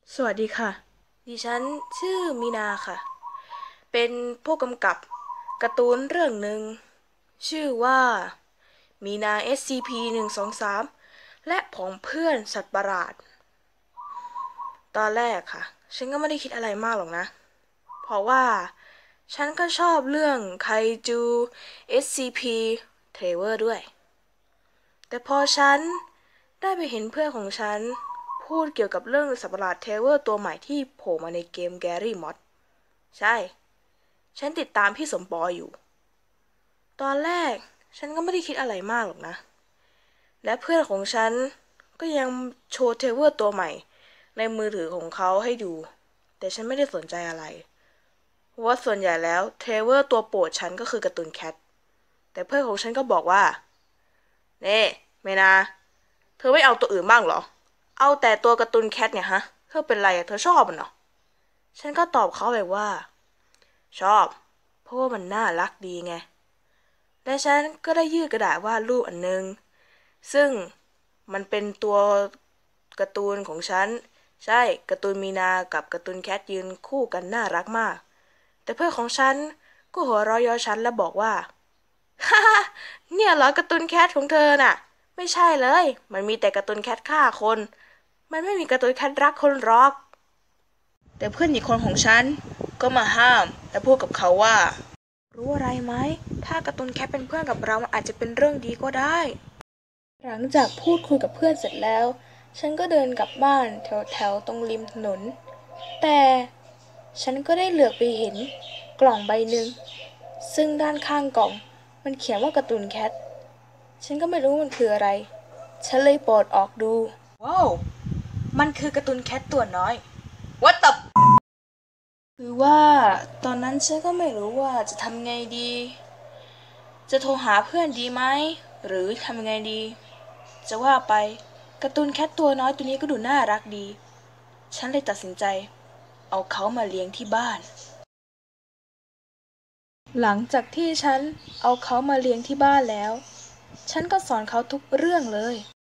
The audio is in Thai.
สวัสดีค่ะดิฉันชื่อมีนาค่ะเป็นผู้กำกับการ์ตูนเรื่องหนึ่งชื่อว่ามีนา SCP-123และผองเพื่อนสัตว์ประหลาดตอนแรกค่ะฉันก็ไม่ได้คิดอะไรมากหรอกนะเพราะว่าฉันก็ชอบเรื่องไคจู SCP เทรเวอร์ด้วยแต่พอฉันได้ไปเห็นเพื่อนของฉันพูดเกี่ยวกับเรื่องสัตว์ประหลาดเทรเวอร์ตัวใหม่ที่โผล่มาในเกมแกรี่มอดใช่ ฉันติดตามพี่สมปออยู่ ตอนแรกฉันก็ไม่ได้คิดอะไรมากหรอกนะ และเพื่อนของฉันก็ยังโชว์เทรเวอร์ตัวใหม่ในมือถือของเขาให้ดู แต่ฉันไม่ได้สนใจอะไรเพราะว่าส่วนใหญ่แล้วเทรเวอร์ตัวโปรดฉันก็คือการ์ตูนแคทแต่เพื่อนของฉันก็บอกว่าเน่เมนาเธอไม่เอาตัวอื่นบ้างเหรอ เอาแต่ตัวการ์ตูนแคทเนี่ยฮะเธอเป็นไรอะเธอชอบมันเหรอฉันก็ตอบเขาไปว่าชอบเพราะว่ามันน่ารักดีไง และฉันก็ได้ยื่นกระดาษวาดรูปอันนึงซึ่งมันเป็นตัวการ์ตูนของฉันใช่การ์ตูนมีนากับการ์ตูนแคทยืนคู่กันน่ารักมากแต่เพื่อนของฉันก็หัวเราะเยาะฉันและบอกว่าฮ่าฮ่าเนี่ยเหรอการ์ตูนแคทของเธอน่ะไม่ใช่เลยมันมีแต่การ์ตูนแคทฆ่าคนมันไม่มีการ์ตูนแคทรักคนหรอกแต่เพื่อนอีกคนของฉันก็มาห้ามและพูดกับเขาว่า รู้อะไรไหม ถ้าการ์ตูนแคทเป็นเพื่อนกับเรามันอาจจะเป็นเรื่องดีก็ได้ หลังจากพูดคุยกับเพื่อนเสร็จแล้ว ฉันก็เดินกลับบ้านแถวตรงริมถนน แต่ฉันก็ได้เหลือบไปเห็นกล่องใบหนึ่งซึ่งด้านข้างกล่องมันเขียนว่าการ์ตูนแคทฉันก็ไม่รู้มันคืออะไร ฉันเลยเปิดออกดู ว้าว มันคือการ์ตูนแคทตัวน้อย What the คือว่าตอนนั้นฉันก็ไม่รู้ว่าจะทำไงดี จะโทรหาเพื่อนดีไหมหรือทำยังไงดีจะว่าไปการ์ตูนแคทตัวน้อยตัวนี้ก็ดูน่ารักดีฉันเลยตัดสินใจเอาเขามาเลี้ยงที่บ้านหลังจากที่ฉันเอาเขามาเลี้ยงที่บ้านแล้วฉันก็สอนเขาทุกเรื่องเลย